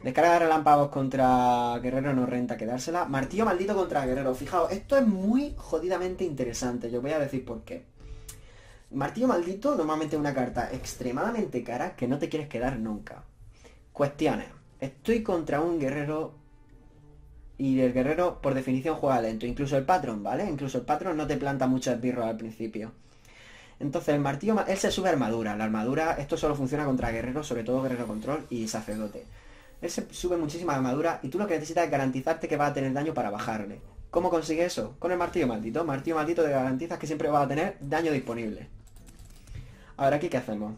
Descarga de relámpagos contra guerrero no renta quedársela. Martillo maldito contra guerrero. Fijaos, esto es muy jodidamente interesante. Yo voy a decir por qué. Martillo maldito normalmente es una carta extremadamente cara que no te quieres quedar nunca. Cuestiones. Estoy contra un guerrero y el guerrero por definición juega lento. Incluso el patrón, ¿vale? Incluso el patrón no te planta muchos esbirros al principio. Entonces el martillo, él se sube armadura. La armadura, esto solo funciona contra guerreros, sobre todo guerrero control y sacerdote. Él se sube muchísima armadura y tú lo que necesitas es garantizarte que va a tener daño para bajarle. ¿Cómo consigue eso? Con el martillo maldito. Martillo maldito te garantizas que siempre va a tener daño disponible. Ahora aquí, ¿qué hacemos?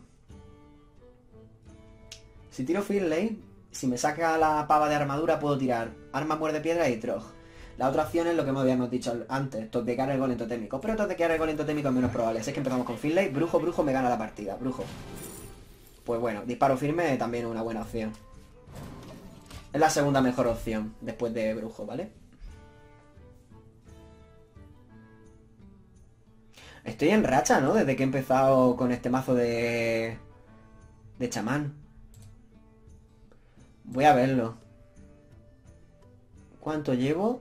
Si tiro Finlay, si me saca la pava de armadura, puedo tirar arma, muerde piedra y troj. La otra opción es lo que habíamos dicho antes, totequear el golem totémico. Pero totequear el golem totémico es menos probable. Así que empezamos con Finlay. Brujo, brujo, me gana la partida. Brujo. Pues bueno, disparo firme también es una buena opción. Es la segunda mejor opción después de brujo, ¿vale? Estoy en racha, ¿no? Desde que he empezado con este mazo de chamán. Voy a verlo. ¿Cuánto llevo?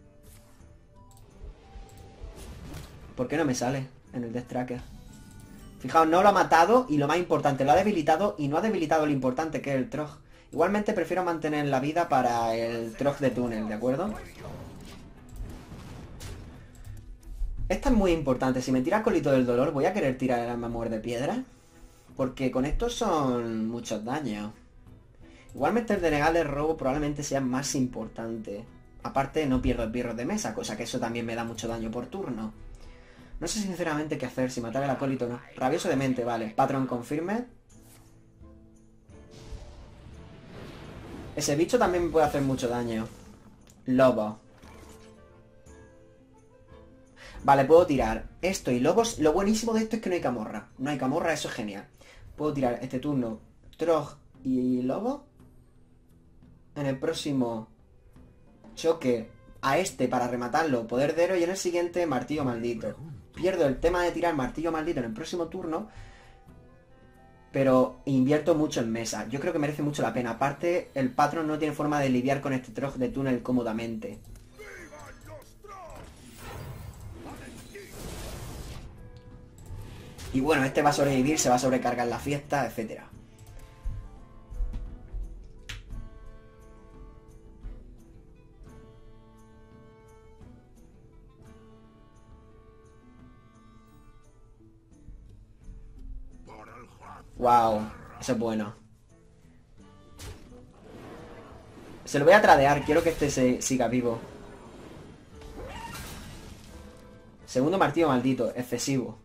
¿Por qué no me sale en el Death Tracker? Fijaos, no lo ha matado y lo más importante, lo ha debilitado y no ha debilitado lo importante que es el Troj. Igualmente prefiero mantener la vida para el Troj de túnel, ¿de acuerdo? Esta es muy importante. Si me tira Colito del Dolor, voy a querer tirar el arma muerde piedra. Porque con esto son muchos daños. Igualmente el denegar de robo probablemente sea más importante. Aparte no pierdo esbirros de mesa, cosa que eso también me da mucho daño por turno. No sé sinceramente qué hacer, si matar al acólito o no. Rabioso de mente, vale. Patrón confirme. Ese bicho también me puede hacer mucho daño. Lobo. Vale, puedo tirar esto y lobos. Lo buenísimo de esto es que no hay camorra. No hay camorra, eso es genial. Puedo tirar este turno Troj y lobo. En el próximo choque a este para rematarlo poder de héroe y en el siguiente martillo maldito. Pierdo el tema de tirar martillo maldito en el próximo turno, pero invierto mucho en mesa. Yo creo que merece mucho la pena. Aparte, el patrón no tiene forma de lidiar con este Troj de túnel cómodamente. Y bueno, este va a sobrevivir, se va a sobrecargar la fiesta, etcétera. Wow, eso es bueno. Se lo voy a tradear, quiero que este se siga vivo. Segundo martillo maldito, excesivo.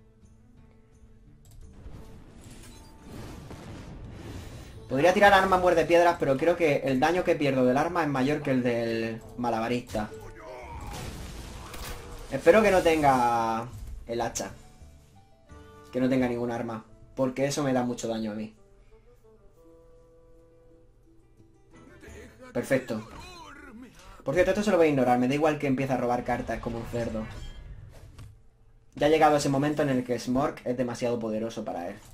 Podría tirar arma muerde piedras, pero creo que el daño que pierdo del arma es mayor que el del malabarista. Espero que no tenga el hacha. Que no tenga ningún arma. Porque eso me da mucho daño a mí. Perfecto. Por cierto, esto se lo voy a ignorar. Me da igual que empiece a robar cartas como un cerdo. Ya ha llegado ese momento en el que Smork es demasiado poderoso para él.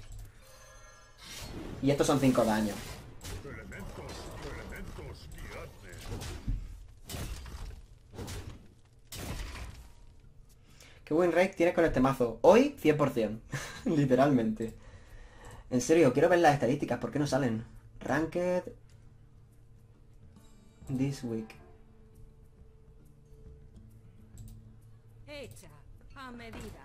Y estos son 5 daños. ¿Qué buen rake tienes con este mazo? Hoy, 100%. Literalmente. En serio, quiero ver las estadísticas. ¿Por qué no salen? Ranked... This week. Hecha a medida.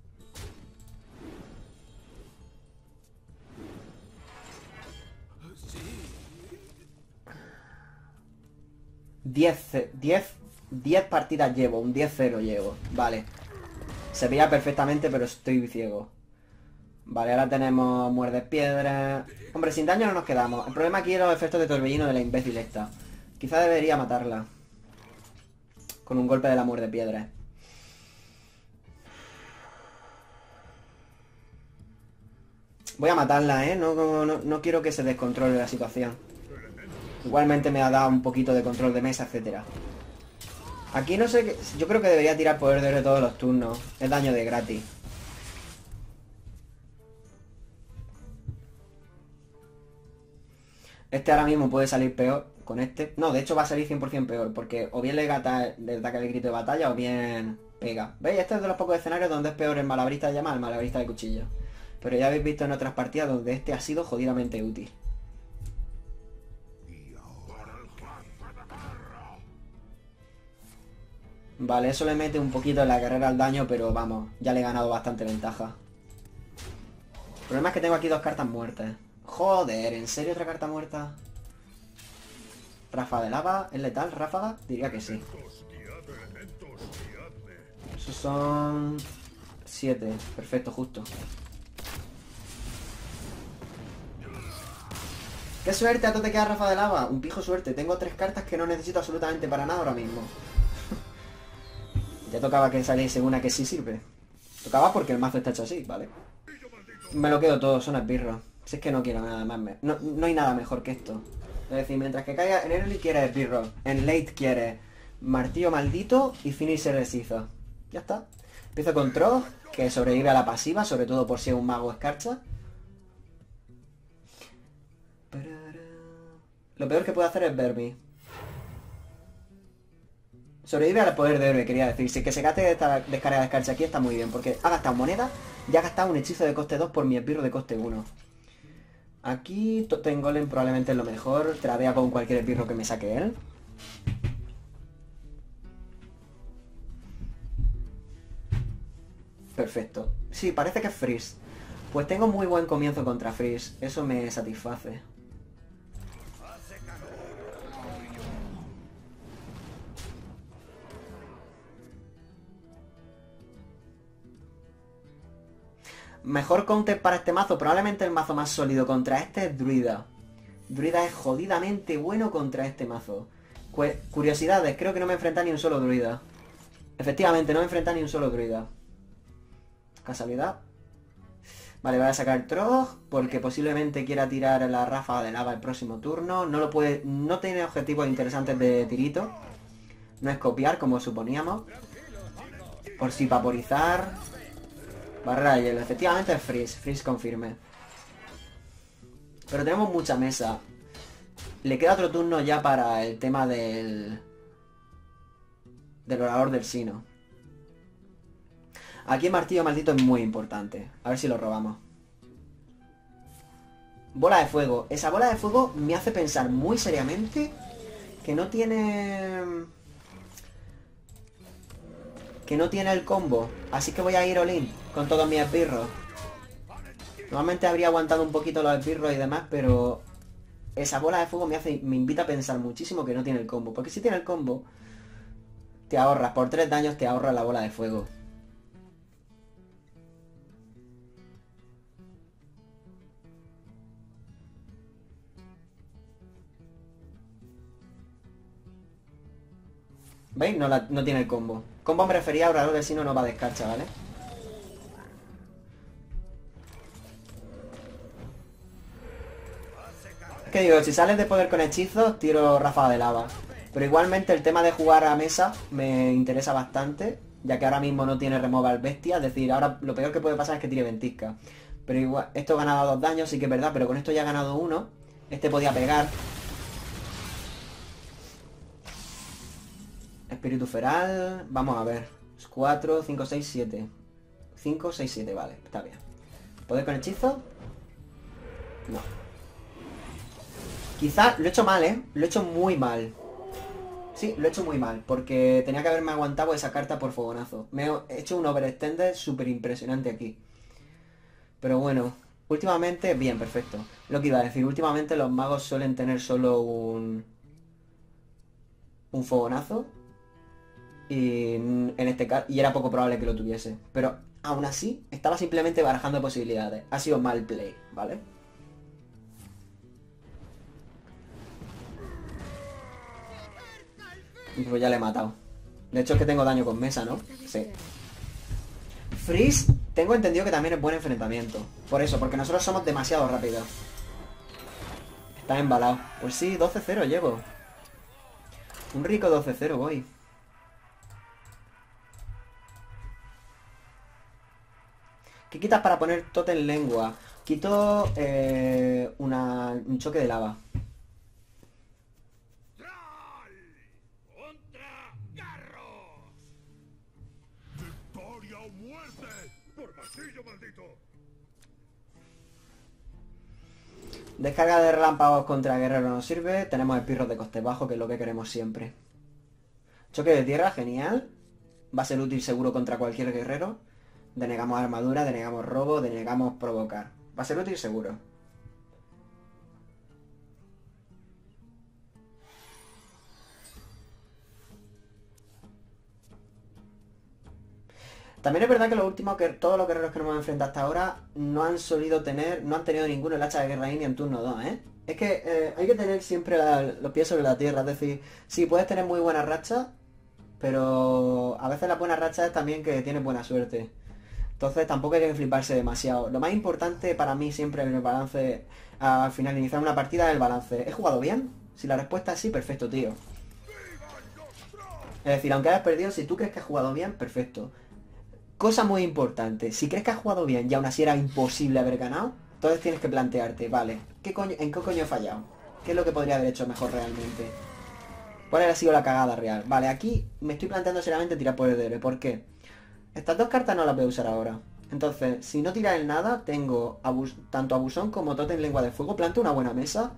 10 partidas llevo, un 10-0 llevo. Vale. Se veía perfectamente, pero estoy ciego. Vale, ahora tenemos muerde piedra. Hombre, sin daño no nos quedamos. El problema aquí es los efectos de torbellino de la imbécil esta. Quizá debería matarla. Con un golpe de la muerde piedra. Voy a matarla, ¿eh? No quiero que se descontrole la situación. Igualmente me ha dado un poquito de control de mesa, etcétera. Aquí no sé qué... Yo creo que debería tirar poder de todos los turnos. Es daño de gratis. Este ahora mismo puede salir peor con este. No, de hecho va a salir 100% peor, porque o bien le ataca el grito de batalla o bien pega. ¿Veis? Este es de los pocos escenarios donde es peor el malabarista de llama al malabarista de cuchillo. Pero ya habéis visto en otras partidas donde este ha sido jodidamente útil. Vale, eso le mete un poquito en la carrera al daño, pero vamos, ya le he ganado bastante ventaja. El problema es que tengo aquí dos cartas muertas. Joder, ¿en serio otra carta muerta? Ráfaga de lava, ¿es letal? ¿Ráfaga? Diría que sí. Esos son 7, perfecto, justo. ¡Qué suerte! ¿A tú te queda ráfaga de lava? Un pijo suerte. Tengo 3 cartas que no necesito absolutamente para nada ahora mismo. Ya tocaba que saliese una que sí sirve. Tocaba porque el mazo está hecho así, ¿vale? Me lo quedo todo, son esbirros. Si es que no quiero nada más. No hay nada mejor que esto. Es decir, mientras que caiga en early quiere esbirro. En late quiere martillo maldito y finisher hechizo. Ya está. Empiezo con Trog, que sobrevive a la pasiva, sobre todo por si es un mago escarcha. Lo peor que puedo hacer es Vermi. Sobrevive al poder de héroe, quería decir. Si es que se gaste esta descarga de escarcha aquí está muy bien, porque ha gastado moneda y ha gastado un hechizo de coste 2 por mi esbirro de coste 1. Aquí Totem Golem probablemente es lo mejor. Tradea con cualquier esbirro que me saque él. Perfecto. Sí, parece que es Freeze. Pues tengo muy buen comienzo contra Freeze. Eso me satisface. Mejor counter para este mazo, probablemente el mazo más sólido contra este es Druida. Druida es jodidamente bueno contra este mazo. Curiosidades, creo que no me enfrenta ni un solo Druida. Efectivamente, no me enfrenta ni un solo Druida. Casualidad. Vale, voy a sacar Trog, porque posiblemente quiera tirar la ráfaga de lava el próximo turno. No tiene objetivos interesantes de tirito. No es copiar, como suponíamos. Por si vaporizar. Barrera de hielo, efectivamente es Freeze. Freeze confirme. Pero tenemos mucha mesa. Le queda otro turno ya para el tema del orador del Sino. Aquí el martillo maldito es muy importante. A ver si lo robamos. Bola de fuego. Esa bola de fuego me hace pensar muy seriamente que no tiene... el combo. Así que voy a ir all-in con todos mis esbirros. Normalmente habría aguantado un poquito los esbirros y demás, pero esa bola de fuego me invita a pensar muchísimo que no tiene el combo. Porque si tiene el combo, te ahorras, por 3 daños te ahorras la bola de fuego. ¿Veis? No tiene el combo. Combo me refería a orador del Sino, no va a descarcha, ¿vale? Es que digo, si sales de poder con hechizos, tiro ráfaga de lava. Pero igualmente el tema de jugar a mesa me interesa bastante, ya que ahora mismo no tiene removal bestia. Es decir, ahora lo peor que puede pasar es que tire ventisca. Pero igual, esto ha ganado 2 daños, sí que es verdad, pero con esto ya ha ganado 1. Este podía pegar. Espíritu feral, vamos a ver. 4, 5, 6, 7. 5, 6, 7, vale, está bien. ¿Poder con hechizo? No. Quizás lo he hecho mal, ¿eh? Lo he hecho muy mal. Sí, lo he hecho muy mal, porque tenía que haberme aguantado esa carta por fogonazo. Me he hecho un overextender súper impresionante aquí. Pero bueno, últimamente, bien, perfecto. Lo que iba a decir, últimamente los magos suelen tener solo un fogonazo. Y en este caso, y era poco probable que lo tuviese. Pero aún así, estaba simplemente barajando posibilidades. Ha sido mal play, ¿vale? Pues ya le he matado. De hecho es que tengo daño con mesa, ¿no? Sí. Freeze, tengo entendido que también es buen enfrentamiento. Por eso, porque nosotros somos demasiado rápidos. Está embalado. Pues sí, 12-0 llevo. Un rico 12-0 voy. ¿Qué quitas para poner totem lengua? Quito un choque de lava. ¡Odio o muerte! ¡Por martillo maldito! Descarga de relámpagos contra guerrero no sirve. Tenemos espirros de coste bajo, que es lo que queremos siempre. Choque de tierra, genial. Va a ser útil seguro contra cualquier guerrero. Denegamos armadura, denegamos robo, denegamos provocar. Va a ser útil seguro. También es verdad que lo último, que todos los guerreros que nos hemos enfrentado hasta ahora no han solido tener, no han tenido ninguno el hacha de guerra ni en turno 2, ¿eh? Es que hay que tener siempre los pies sobre la tierra, es decir, sí, puedes tener muy buena racha, pero a veces la buena racha es también que tienes buena suerte. Entonces tampoco hay que fliparse demasiado. Lo más importante para mí siempre en el balance, al final de iniciar una partida, es el balance. ¿He jugado bien? Si la respuesta es sí, perfecto, tío. Es decir, aunque hayas perdido, si tú crees que has jugado bien, perfecto. Cosa muy importante, si crees que has jugado bien y aún así era imposible haber ganado, entonces tienes que plantearte, vale, ¿en qué coño he fallado? ¿Qué es lo que podría haber hecho mejor realmente? ¿Cuál ha sido la cagada real? Vale, aquí me estoy planteando seriamente tirar por el DB. ¿Por qué? Estas dos cartas no las voy a usar ahora. Entonces, si no tiras el nada, tengo tanto Abusón como Totem Lengua de Fuego. Planteo una buena mesa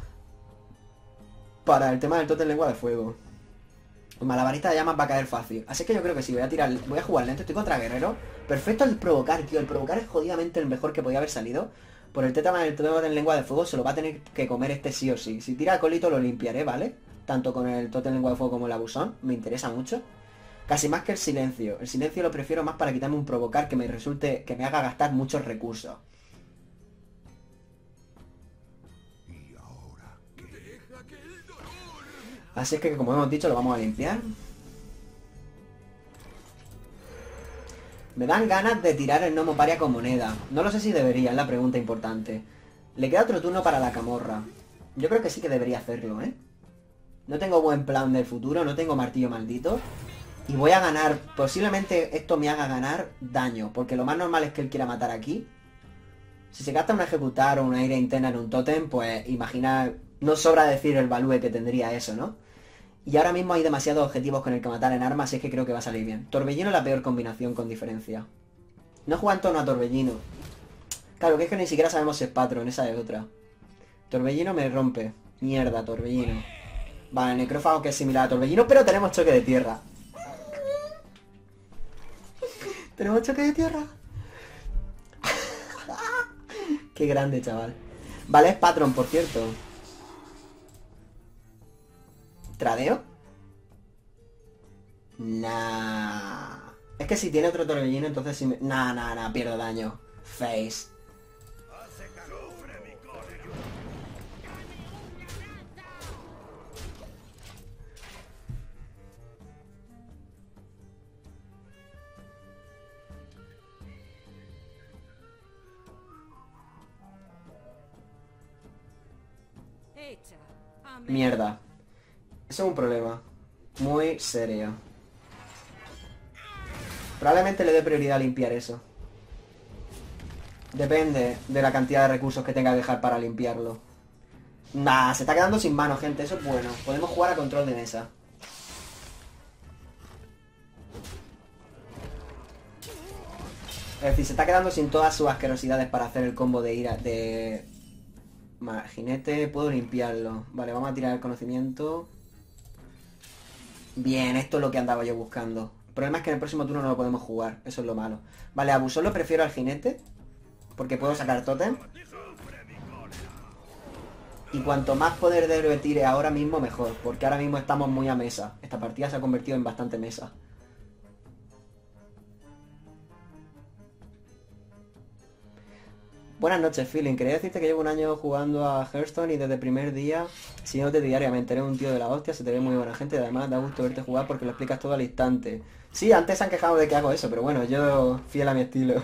para el tema del Totem Lengua de Fuego. El malabarista de llamas va a caer fácil. Así que yo creo que sí, voy a jugar lento. Estoy contra guerrero. Perfecto el provocar, tío. El provocar es jodidamente el mejor que podía haber salido. Por el tema del Totem Lengua de Fuego se lo va a tener que comer este sí o sí. Si tira acólito lo limpiaré, ¿vale? Tanto con el Totem Lengua de Fuego como el Abusón. Me interesa mucho. Casi más que el silencio. El silencio lo prefiero más para quitarme un provocar que me resulte, que me haga gastar muchos recursos. Así es que, como hemos dicho, lo vamos a limpiar. Me dan ganas de tirar el gnomo paria con moneda. No lo sé si debería, es la pregunta importante. Le queda otro turno para la camorra. Yo creo que sí que debería hacerlo, ¿eh? No tengo buen plan del futuro, no tengo martillo maldito. Y voy a ganar, posiblemente esto me haga ganar daño, porque lo más normal es que él quiera matar aquí. Si se gasta un ejecutar o una ira interna en un tótem, pues imagina, no sobra decir el value que tendría eso, ¿no? Y ahora mismo hay demasiados objetivos con el que matar en armas, así es que creo que va a salir bien. Torbellino es la peor combinación con diferencia. No juega en torno a Torbellino. Claro, que es que ni siquiera sabemos si es patrón, esa es otra. Torbellino me rompe. Mierda, Torbellino. Vale, necrófago que es similar a Torbellino, pero tenemos choque de tierra. ¿Tenemos choque de tierra? Qué grande, chaval. Vale, es patrón, por cierto. ¿Tradeo? Nah. Es que si tiene otro torbellino, entonces sí me... Nah, pierdo daño. Face. Mierda. Eso es un problema. Muy serio. Probablemente le dé prioridad a limpiar eso. Depende de la cantidad de recursos que tenga que dejar para limpiarlo. Nah, se está quedando sin mano, gente. Eso es bueno. Podemos jugar a control de mesa. Es decir, se está quedando sin todas sus asquerosidades para hacer el combo de ira de... Jinete, puedo limpiarlo. Vale, vamos a tirar el conocimiento. Bien, esto es lo que andaba yo buscando. El problema es que en el próximo turno no lo podemos jugar. Eso es lo malo. Vale, a Abusón lo prefiero al jinete, porque puedo sacar tótem. Y cuanto más poder de héroe tire ahora mismo, mejor. Porque ahora mismo estamos muy a mesa. Esta partida se ha convertido en bastante mesa. Buenas noches, Feeling. Quería decirte que llevo un año jugando a Hearthstone y desde el primer día, siguiéndote diariamente, eres un tío de la hostia, se te ve muy buena gente y además da gusto verte jugar porque lo explicas todo al instante. Sí, antes se han quejado de que hago eso, pero bueno, yo fiel a mi estilo.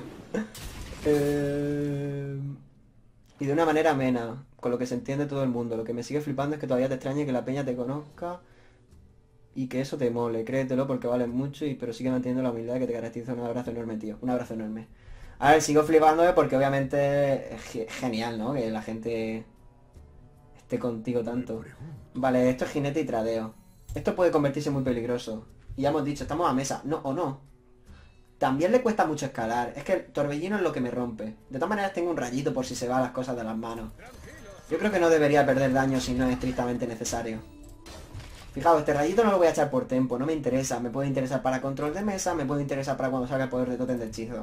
Y de una manera amena, con lo que se entiende todo el mundo. Lo que me sigue flipando es que todavía te extrañe que la peña te conozca y que eso te mole. Créetelo porque vales mucho, pero sigue manteniendo la humildad que te caracteriza. Un abrazo enorme, tío. Un abrazo enorme. A ver, sigo flipándome porque obviamente es genial, ¿no? Que la gente esté contigo tanto. Vale, esto es jinete y tradeo. Esto puede convertirse en muy peligroso. Y ya hemos dicho, estamos a mesa. No, o no. también le cuesta mucho escalar. Es que el torbellino es lo que me rompe. De todas maneras tengo un rayito por si se van las cosas de las manos. Yo creo que no debería perder daño si no es estrictamente necesario. Fijaos, este rayito no lo voy a echar por tempo, no me interesa. Me puede interesar para control de mesa, me puede interesar para cuando salga el poder de tótem de hechizo.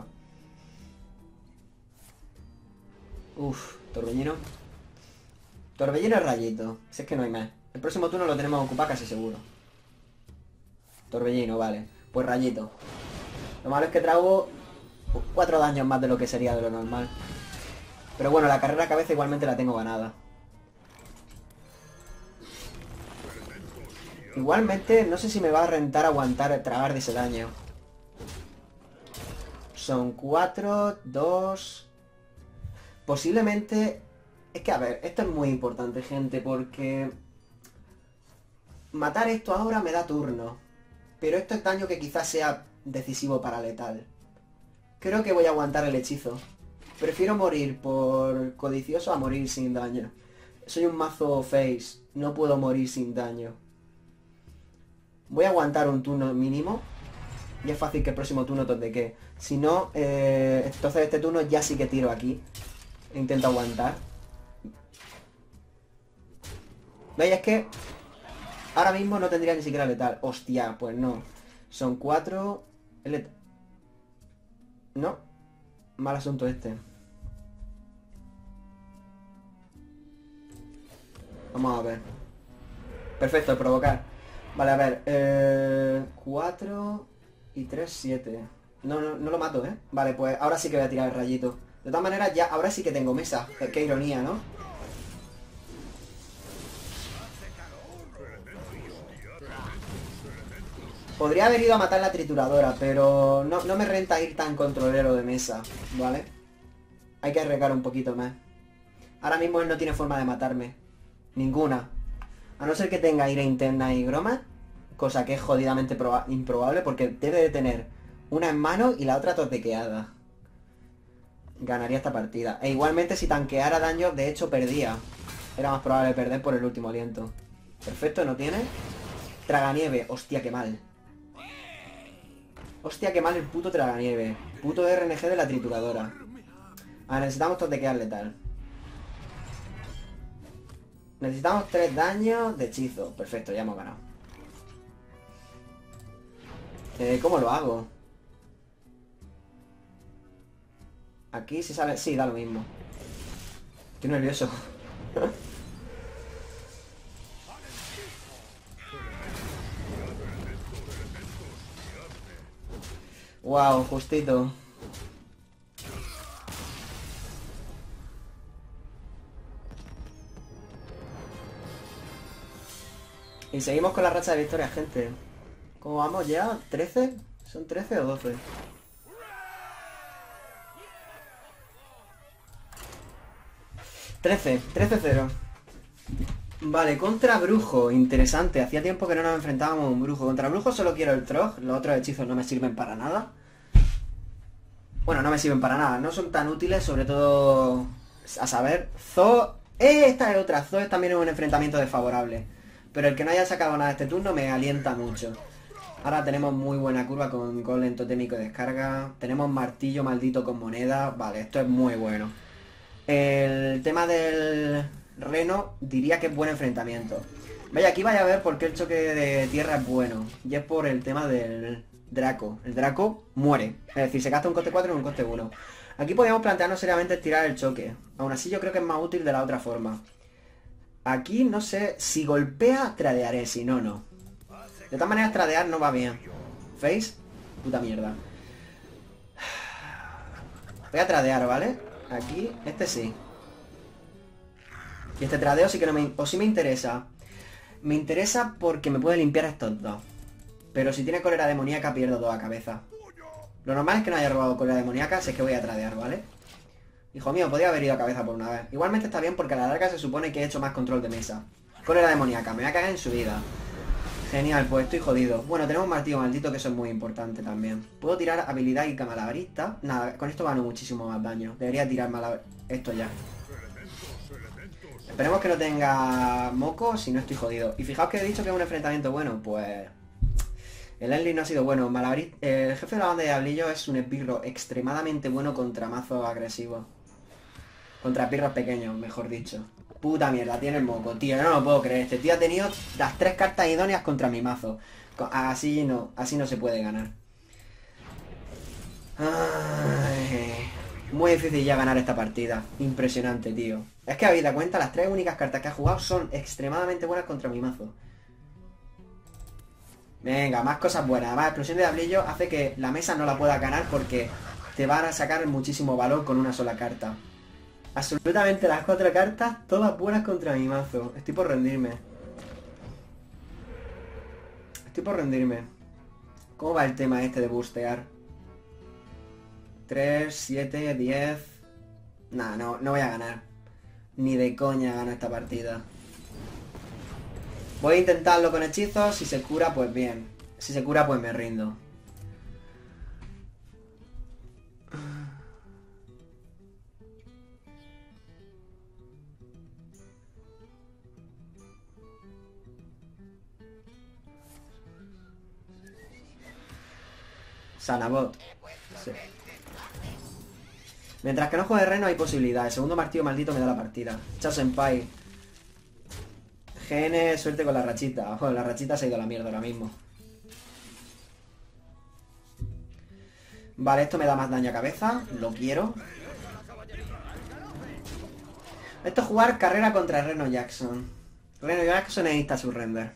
Uf, torbellino. Torbellino es rayito, si es que no hay más. El próximo turno lo tenemos ocupado casi seguro. Torbellino, vale. Pues rayito. Lo malo es que trago 4 daños más de lo que sería de lo normal. Pero bueno, la carrera a cabeza igualmente la tengo ganada. Igualmente, no sé si me va a rentar aguantar tragar de ese daño. Son 4, 2... Posiblemente... Es que, a ver, esto es muy importante, gente, porque... Matar esto ahora me da turno. Pero esto es daño que quizás sea decisivo para letal. Creo que voy a aguantar el hechizo. Prefiero morir por codicioso a morir sin daño. Soy un mazo face, no puedo morir sin daño. Voy a aguantar un turno mínimo. Y es fácil que el próximo turno que si no, entonces este turno ya sí que tiro aquí. Intento aguantar. ¿Veis? Es que ahora mismo no tendría ni siquiera letal. Hostia, pues no. Son 4... No. Mal asunto este. Vamos a ver. Perfecto, provocar. Vale, a ver. 4 y 3, 7. No lo mato, ¿eh? Vale, pues ahora sí que voy a tirar el rayito. De todas maneras, ya, ahora sí que tengo mesa. Qué ironía, ¿no? Podría haber ido a matar la trituradora, pero no me renta ir tan controlero de mesa, ¿vale? Hay que arriesgar un poquito más. Ahora mismo él no tiene forma de matarme. Ninguna. A no ser que tenga ira interna y groma, cosa que es jodidamente improbable, porque debe de tener una en mano y la otra totequeada. Ganaría esta partida. E igualmente si tanqueara daño, de hecho perdía. Era más probable perder por el último aliento. Perfecto, ¿no tiene? Traganieve. Hostia, qué mal. Hostia, qué mal el puto traganieve. Puto RNG de la trituradora. Ah, necesitamos totequear letal. Necesitamos 3 daños de hechizo. Perfecto, ya hemos ganado. ¿Cómo lo hago? Aquí si sale... Sí, da lo mismo. Estoy nervioso. Wow, justito. Y seguimos con la racha de victoria, gente. ¿Cómo vamos ya? ¿13? ¿Son 13 o 12? 13-0. Vale, contra brujo, interesante. Hacía tiempo que no nos enfrentábamos a un brujo. Contra brujo solo quiero el trog. Los otros hechizos no me sirven para nada. Bueno, no me sirven para nada. No son tan útiles, sobre todo... A saber, Zo... esta es otra. Zo también es un enfrentamiento desfavorable. Pero el que no haya sacado nada este turno me alienta mucho. Ahora tenemos muy buena curva con golem totémico de descarga. Tenemos martillo maldito con moneda. Vale, esto es muy bueno. El tema del reno diría que es buen enfrentamiento. Vaya, aquí vaya a ver por qué el choque de tierra es bueno. Y es por el tema del Draco. El Draco muere. Es decir, se gasta un coste 4 y un coste 1. Aquí podríamos plantearnos seriamente tirar el choque. Aún así yo creo que es más útil de la otra forma. Aquí no sé, si golpea tradearé, si no, no. De todas maneras tradear no va bien. ¿Veis? Puta mierda. Voy a tradear, ¿vale? Aquí, este sí. Y este tradeo sí que no me... O sí me interesa. Me interesa porque me puede limpiar estos dos. Pero si tiene cólera demoníaca pierdo 2 a cabeza. Lo normal es que no haya robado cólera demoníaca, así es que voy a tradear, ¿vale? Hijo mío, podría haber ido a cabeza por una vez. Igualmente está bien porque a la larga se supone que he hecho más control de mesa. Cólera demoníaca, me voy a cagar en su vida. Genial, pues estoy jodido. Bueno, tenemos martillo maldito, que eso es muy importante también. Puedo tirar habilidad y malabarista. Nada, con esto gano muchísimo más daño. Debería tirar esto ya. Esperemos que no tenga moco, si no estoy jodido. Y fijaos que he dicho que es un enfrentamiento bueno, pues... El Enly no ha sido bueno. El jefe de la banda de Diablillo es un esbirro extremadamente bueno contra mazos agresivos. Contra esbirros pequeños, mejor dicho. Puta mierda, tiene el moco, tío. No lo puedo creer. Este tío ha tenido las 3 cartas idóneas contra mi mazo. Así no se puede ganar. Ay, muy difícil ya ganar esta partida. Impresionante, tío. Es que habéis dado cuenta, las 3 únicas cartas que ha jugado son extremadamente buenas contra mi mazo. Venga, más cosas buenas. Además, explosión de diablillo hace que la mesa no la pueda ganar porque te van a sacar muchísimo valor con una sola carta. Absolutamente las 4 cartas, todas buenas contra mi mazo. Estoy por rendirme. Estoy por rendirme. ¿Cómo va el tema este de bustear? 3, 7, 10... Nah, no voy a ganar. Ni de coña gano esta partida. Voy a intentarlo con hechizos. Si se cura, pues bien. Si se cura, pues me rindo. Sanabot. Sí. Mientras que no juegue Reno hay posibilidad. El segundo martillo maldito me da la partida. Chao Senpai. GN, suerte con la rachita. Ojo, la rachita se ha ido a la mierda ahora mismo. Vale, esto me da más daño a cabeza. Lo quiero. Esto es jugar carrera contra Reno Jackson. Reno Jackson necesita surrender.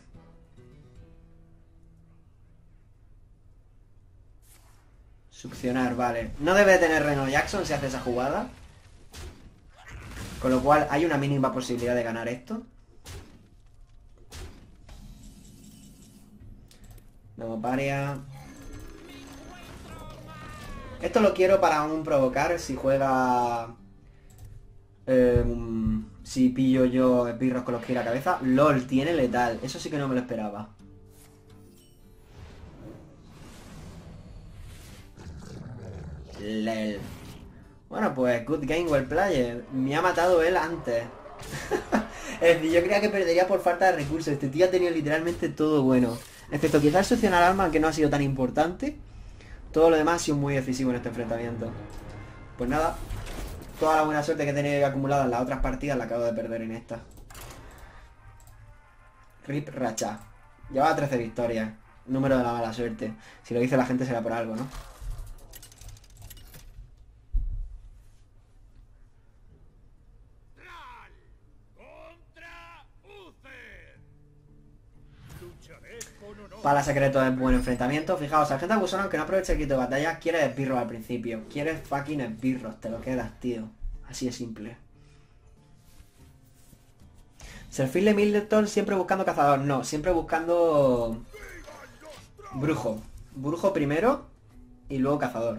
Succionar, vale. No debe tener Reno Jackson si hace esa jugada. Con lo cual hay una mínima posibilidad de ganar esto. No, paria. Esto lo quiero para un provocar si juega... si pillo yo esbirros con los que ir a cabeza. LOL, tiene letal. Eso sí que no me lo esperaba. Lel. Bueno, pues good game, well player. Me ha matado él antes. Es decir, yo creía que perdería por falta de recursos. Este tío ha tenido literalmente todo bueno. Excepto quizás succionar arma, que no ha sido tan importante. Todo lo demás ha sido muy decisivo en este enfrentamiento. Pues nada. Toda la buena suerte que he tenido acumulada en las otras partidas la acabo de perder en esta. Rip Racha. Llevaba 13 victorias. Número de la mala suerte. Si lo dice la gente será por algo, ¿no? Para secreto es buen enfrentamiento. Fijaos, sargento abusón, aunque no aproveche el grito de batalla, quiere esbirros al principio. Quiere fucking esbirros, te lo quedas, tío. Así de simple. Serfile Middleton siempre buscando cazador. No, siempre buscando... brujo. Brujo primero y luego cazador.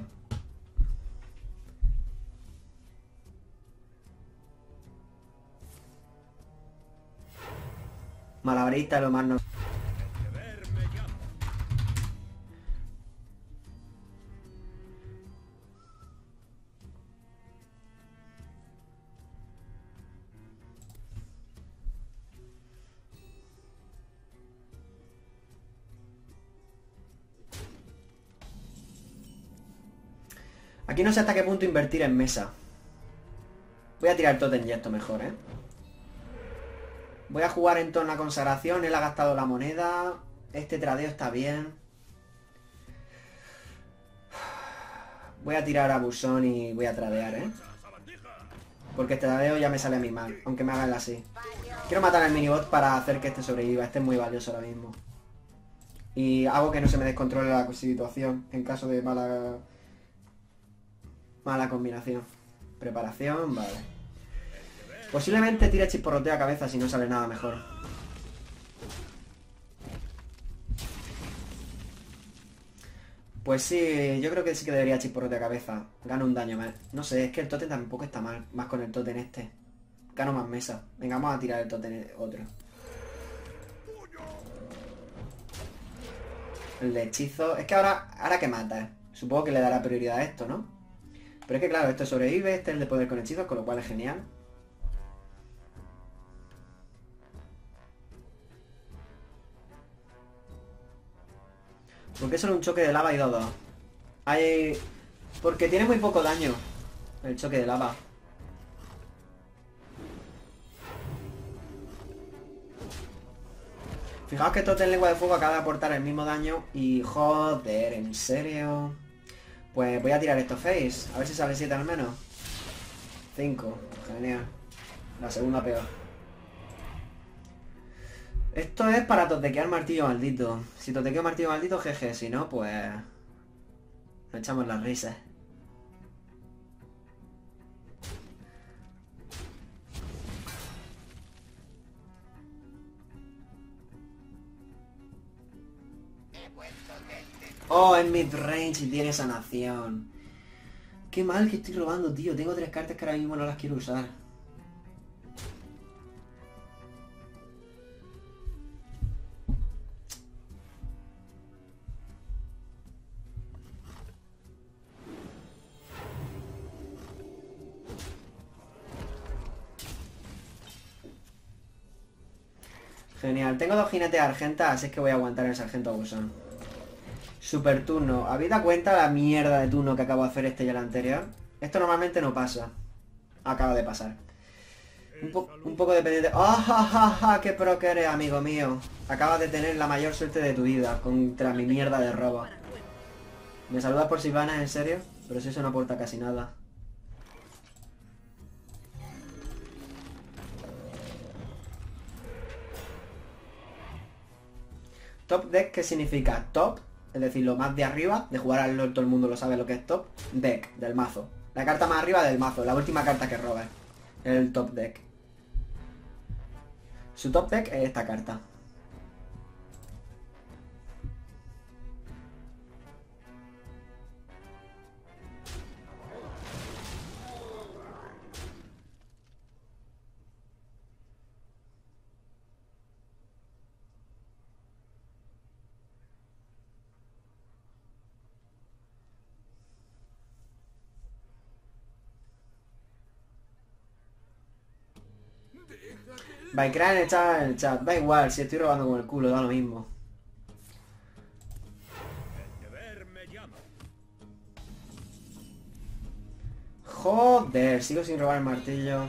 Malabarista lo más no... Aquí no sé hasta qué punto invertir en mesa. Voy a tirar Totem y esto mejor, ¿eh? Voy a jugar en torno a consagración. Él ha gastado la moneda. Este tradeo está bien. Voy a tirar a Busón y voy a tradear, ¿eh? Porque este tradeo ya me sale a mí mal. Aunque me hagan así. Quiero matar al minibot para hacer que este sobreviva. Este es muy valioso ahora mismo. Y hago que no se me descontrole la situación. En caso de mala combinación. Preparación, vale. Posiblemente tire chisporroteo a cabeza si no sale nada mejor. Pues sí, yo creo que sí que debería chisporroteo a cabeza. Gano un daño más. No sé, es que el tótem tampoco está mal. Más con el tótem este. Gano más mesa. Venga, vamos a tirar el tótem otro. El de hechizo. Es que ahora que mata, ¿eh? Supongo que le dará prioridad a esto, ¿no? Pero es que claro, esto sobrevive, este es el de poder con hechizos, con lo cual es genial. ¿Por qué solo un choque de lava y 2-2? Hay... Porque tiene muy poco daño el choque de lava. Fijaos que Totem Lengua de Fuego acaba de aportar el mismo daño. Y joder, ¿en serio? Pues voy a tirar estos face. A ver si sale 7 al menos. 5, genial. La segunda peor. Esto es para totequear martillo maldito. Si totequeo martillo maldito, jeje. Si no, pues... nos echamos las risas. Oh, en midrange y tiene sanación. Qué mal que estoy robando, tío. Tengo 3 cartas que ahora mismo no las quiero usar. Genial. Tengo 2 jinetes argentas, así es que voy a aguantar el sargento abusón. Super turno. ¿Habéis dado cuenta la mierda de turno que acabo de hacer este y el anterior? Esto normalmente no pasa. Acaba de pasar. Un poco dependiente. ¡Ah, ja, ja, ja! ¡Qué pro que eres, amigo mío! Acabas de tener la mayor suerte de tu vida contra mi mierda de robo. ¿Me saludas por Sylvanas, en serio? Pero si eso no aporta casi nada. Top deck, ¿qué significa? Top, es decir, lo más de arriba, de jugar al LoL todo el mundo lo sabe lo que es top. Deck, del mazo. La carta más arriba del mazo, la última carta que robes. El top deck. Su top deck es esta carta. Baikran está en el chat. Da igual, si estoy robando con el culo, da lo mismo. Joder, sigo sin robar el martillo.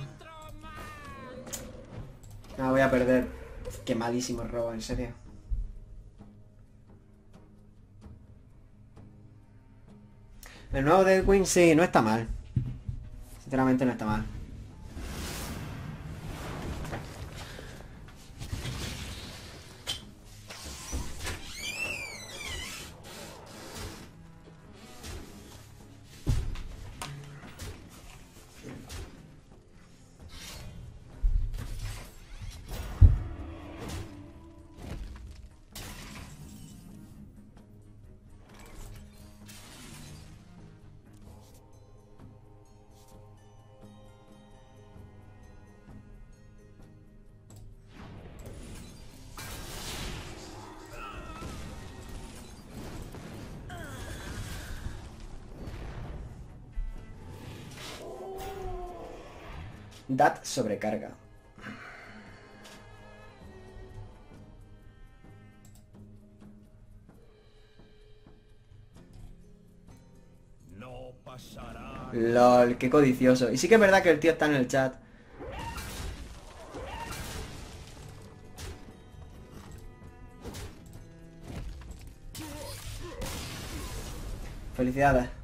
No, voy a perder. Qué malísimo el robo, en serio. El nuevo Deathwing sí, no está mal. Sinceramente no está mal. Dat sobrecarga. No pasará. LOL, qué codicioso. Y sí que es verdad que el tío está en el chat. Felicidades.